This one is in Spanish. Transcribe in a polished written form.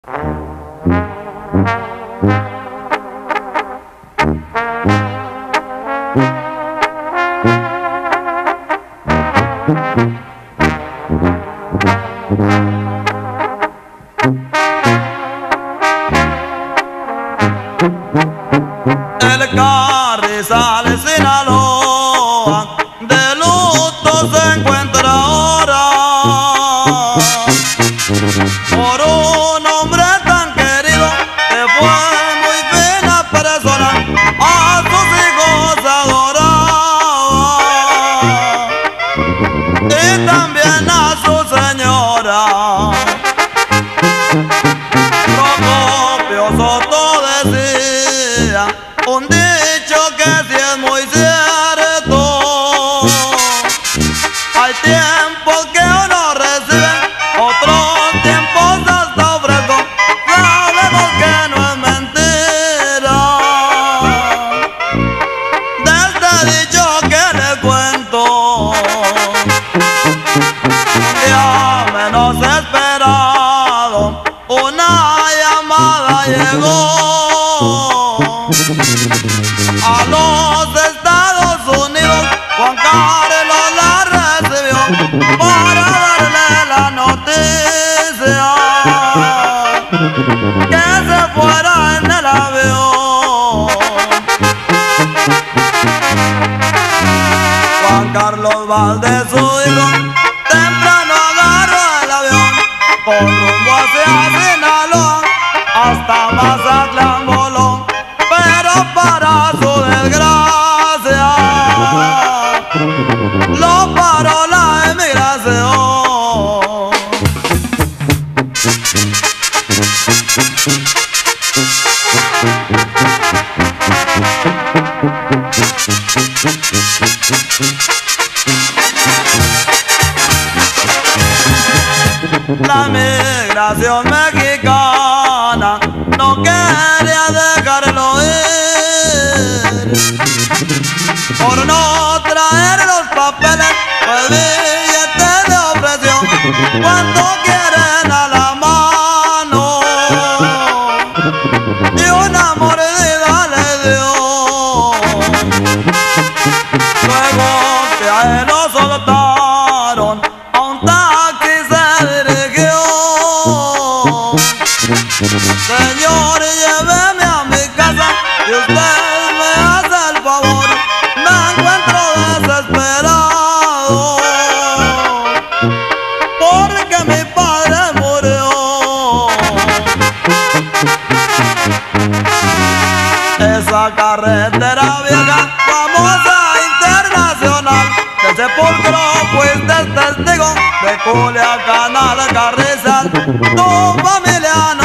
El Carrizal, Sinaloa, de luto se encuentra ahora por un hombre tan querido que fue muy fina persona, a sus hijos adoraba y también a su señora. Procopio Soto decía un dicho que sí es muy cierto: hay tiempos que uno recibe, otros tiempos hasta ofrezco. Sabemos que no es mentira de este dicho que le cuento. Ya menos esperado, una llamada llegó a los Estados Unidos. Juan Carlos la recibió para darle la noticia que se fuera en el avión. Juan Carlos Valdés, su hijo, temprano agarró el avión con rumbo hacia Sinaloa, hasta Mazatlán voló, pero para su desgracia lo paró la emigración. La migración mexicana no quería dejarlo ir por no traer los papeles, pues billete le ofreció cuando quieren a la mano y una mordida le dio. Luego que a él lo soltaron, a un taxi se dirigió. Señor, lléveme a mi casa y usted me hace el favor, me encuentro desesperado porque mi padre murió. Esa carretera vieja, famosa internacional, del Sepulcro fuiste testigo, de Culiacán al Carrizal, tu familia no